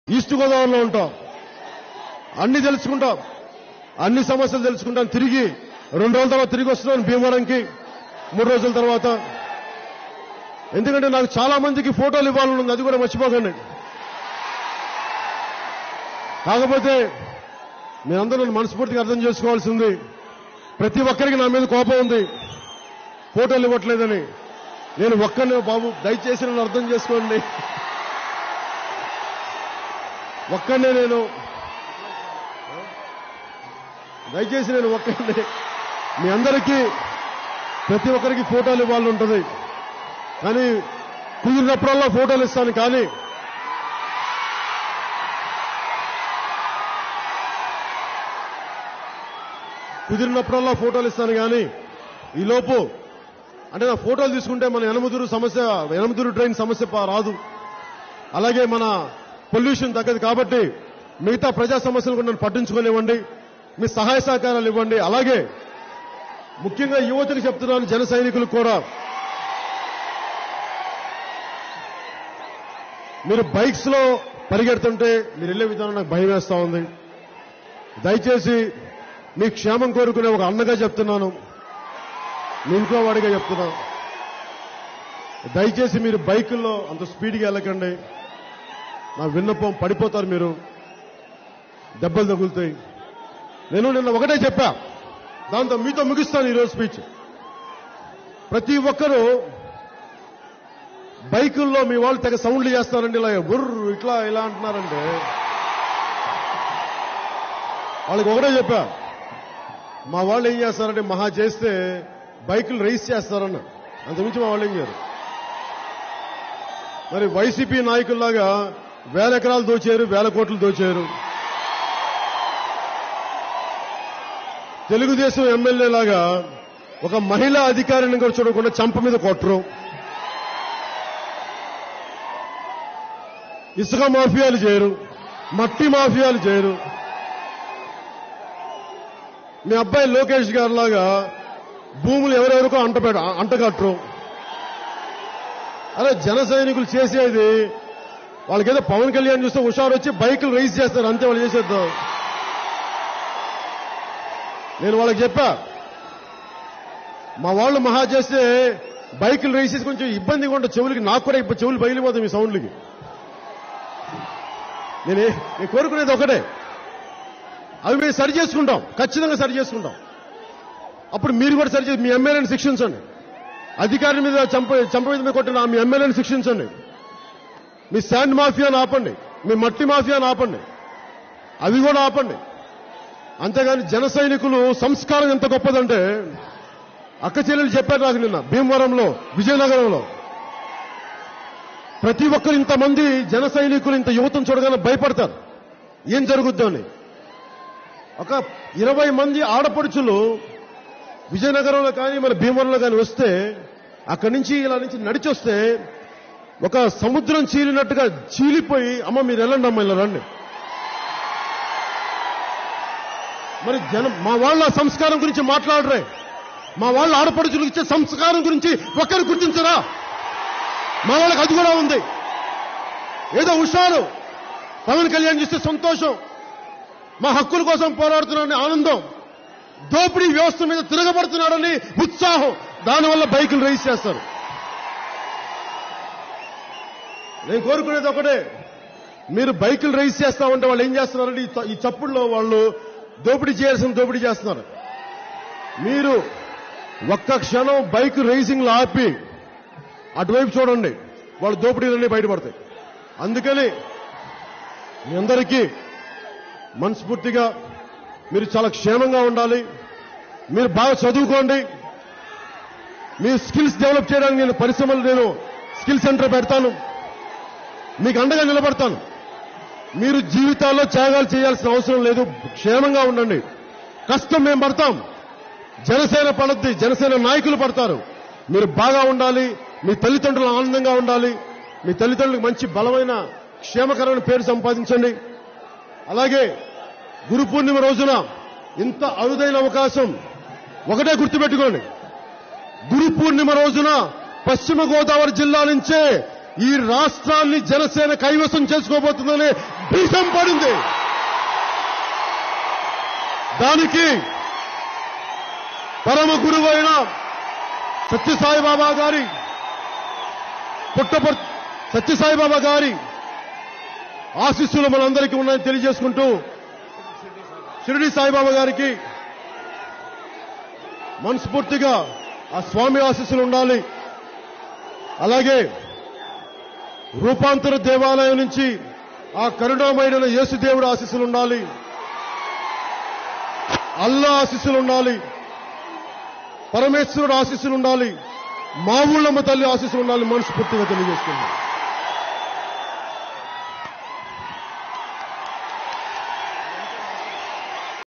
East గోదావరిలో ఉంటాం, అన్ని తెలుసుకుంటాం, అన్ని సమస్యలు తెలుసుకుంటాం. తిరిగి 2 రోజుల తర్వాత తిరిగి వస్తున్నాను భీమవరంకి 3 రోజుల తర్వాత. ఎందుకంటే నాకు చాలా మందికి ఫోటోలు ఇవ్వాలని ఉంది, అది కూడా మర్చిపోకండి. కాకపోతే మీరందరూ నన్ను మనస్ఫూర్తిగా అర్థం చేసుకోవాల్సింది, ప్రతి ఒక్కరికి నా మీద కోపం ఉంది, ఫోటోలు ఇవ్వట్లేదని. నేను ఒక్కనే బాబు, దయచేసి నన్ను అర్థం చేసుకోండి. ఒక్కనే నేను, దయచేసి నేను ఒక్కనే మీ అందరికీ ప్రతి ఒక్కరికి ఫోటోలు ఇవ్వాలని ఉంటుంది. కానీ కుదిరినప్పుడల్లా ఫోటోలు ఇస్తాను. కానీ కుదిరినప్పుడల్లా ఫోటోలు ఇస్తాను. కానీ ఈలోపు అంటే నా ఫోటోలు తీసుకుంటే మన యనమదురు ట్రైన్ సమస్య రాదు, అలాగే మన పొల్యూషన్ తగ్గదు. కాబట్టి మిగతా ప్రజా సమస్యలు కూడా నన్ను పట్టించుకోనివ్వండి, మీ సహాయ సహకారాలు ఇవ్వండి. అలాగే ముఖ్యంగా యువతకు చెప్తున్నాను, జన సైనికులకు కూడా, మీరు బైక్స్ లో పరిగెడుతుంటే మీరు వెళ్లే విధానం నాకు భయం వేస్తా ఉంది. దయచేసి మీ క్షేమం కోరుకునే ఒక అన్నగా చెప్తున్నాను, మీ ఇంట్లో వాడిగా చెప్తున్నాను. దయచేసి మీరు బైకుల్లో అంత స్పీడ్గా వెళ్ళకండి. నా విన్నపం, పడిపోతారు మీరు, దెబ్బలు తగులుతాయి. నేను నిన్న ఒకటే చెప్పా, దాంతో మీతో ముగిస్తాను ఈరోజు స్పీచ్. ప్రతి ఒక్కరూ బైకుల్లో మీ వాళ్ళు తెగ సౌండ్లు చేస్తారండి, ఇలా బుర్రు ఇట్లా ఇలా అంటున్నారంటే వాళ్ళకి ఒకటే చెప్పా, మా వాళ్ళు ఏం చేస్తారంటే మహా చేస్తే బైకులు రేస్ చేస్తారన్న, అంతమించి మా వాళ్ళు ఏం చేయరు. మరి వైసీపీ నాయకుల్లాగా 1000 ఎకరాలు దోచారు, 1000 కోట్లు దోచారు. తెలుగుదేశం ఎమ్మెల్యే లాగా ఒక మహిళా అధికారిని కూడా చూడకుండా చంప మీద కొట్టరు. ఇసుక మాఫియాలు చేయరు, మట్టి మాఫియాలు చేయరు. మీ అబ్బాయి లోకేష్ గారు లాగా భూములు ఎవరెవరికో అంటగట్టరు. అలా జన సైనికులు చేసేది, వాళ్ళకేదో పవన్ కళ్యాణ్ చూస్తే హుషారు వచ్చి బైకులు రేస్ చేస్తారు, అంతే వాళ్ళు చేసేద్దాం. నేను వాళ్ళకి చెప్పా, మా వాళ్ళు మహా చేస్తే బైకులు రేస్ చేసి కొంచెం ఇబ్బందిగా ఉంటుంది చెవులకి, నాకు కూడా ఇప్పుడు చెవులు బయలిపోతాయి మీ సౌండ్లకి. నేను కోరుకునేది ఒకటే, అవి మేము సరి చేసుకుంటాం, ఖచ్చితంగా సరి చేసుకుంటాం. అప్పుడు మీరు కూడా సరి చేసి మీ ఎమ్మెల్యేని శిక్షించండి, అధికారి మీద చంప మీద కొట్టిన మీ ఎమ్మెల్యేని శిక్షించండి, మీ శాండ్ మాఫియాను ఆపండి, మీ మట్టి మాఫియాను ఆపండి, అవి కూడా ఆపండి. అంతేగాని జన సైనికులు సంస్కారం ఎంత గొప్పదంటే, అక్క చెల్లెలు చెప్పారు నాకు నిన్న భీమవరంలో, విజయనగరంలో, ప్రతి ఒక్కరు ఇంతమంది జన సైనికులు ఇంత యువతను చూడగానే భయపడతారు, ఏం జరుగుద్దో అని. ఒక 20 మంది ఆడపడుచులు విజయనగరంలో కానీ మన భీమవరంలో కానీ వస్తే, అక్కడి నుంచి ఇలా నుంచి నడిచొస్తే ఒక సముద్రం చీలినట్టుగా చీలిపోయి, అమ్మ మీరు వెళ్ళండి, అమ్మ ఇలా రండి. మరి మా వాళ్ళ సంస్కారం గురించి మాట్లాడరే, మా వాళ్ళ ఆడపడుచులకు ఇచ్చే సంస్కారం గురించి ఒక్కరు గుర్తించరా? మా వాళ్ళకి అది కూడా ఉంది. ఏదో హుషారు, పవన్ కళ్యాణ్ చూస్తే సంతోషం, మా హక్కుల కోసం పోరాడుతున్నాడని ఆనందం, దోపిడీ వ్యవస్థ మీద తిరగబడుతున్నాడని ఉత్సాహం, దానివల్ల బైకులు రేస్ చేస్తారు. నేను కోరుకునేది ఒకటే, మీరు బైకులు రేస్ చేస్తా ఉంటే వాళ్ళు ఏం చేస్తున్నారంటే ఈ చప్పుడులో వాళ్ళు దోపిడీ చేయాల్సిన దోపిడీ చేస్తున్నారు. మీరు ఒక్క క్షణం బైక్ రేసింగ్ లో ఆపి అటువైపు చూడండి, వాళ్ళ దోపిడీలన్నీ బయటపడతాయి. అందుకని మీ అందరికీ మనస్ఫూర్తిగా మీరు చాలా క్షేమంగా ఉండాలి, మీరు బాగా చదువుకోండి, మీ స్కిల్స్ డెవలప్ చేయడానికి నేను స్కిల్ సెంటర్ పెడతాను, మీకు అండగా నిలబడతాను. మీరు జీవితాల్లో త్యాగాలు చేయాల్సిన అవసరం లేదు, క్షేమంగా ఉండండి. కష్టం మేము పడతాం, జనసేన పడద్ది, జనసేన నాయకులు పడతారు. మీరు బాగా ఉండాలి, మీ తల్లిదండ్రులు ఆనందంగా ఉండాలి, మీ తల్లిదండ్రులకు మంచి బలమైన క్షేమకరమైన పేరు సంపాదించండి. అలాగే గురు పూర్ణిమ రోజున ఇంత అరుదైన అవకాశం, ఒకటే గుర్తుపెట్టుకోండి, గురు పూర్ణిమ రోజున పశ్చిమ గోదావరి జిల్లా నుంచే ఈ రాష్ట్రాన్ని జనసేన కైవసం చేసుకోబోతుందని బీజం పడింది. దానికి పరమ గురువైన సత్యసాయిబాబా గారి సత్యసాయిబాబా గారి ఆశీస్సులు మనందరికీ ఉన్నాయని తెలియజేసుకుంటూ షిరిడి సాయిబాబా గారికి మనస్ఫూర్తిగా ఆ స్వామి ఆశీస్సులు ఉండాలి. అలాగే రూపాంతర దేవాలయం నుంచి ఆ కరుణామయుడైన యేసుదేవుడు ఆశీస్సులు ఉండాలి. అల్లా ఆశీస్సులు ఉండాలి. పరమేశ్వరుడు ఆశీస్సులు ఉండాలి. మా ఊళ్ళమ్మ తల్లి ఆశీస్సులు ఉండాలి. మనస్ఫూర్తిగా తెలియజేస్తున్నాను.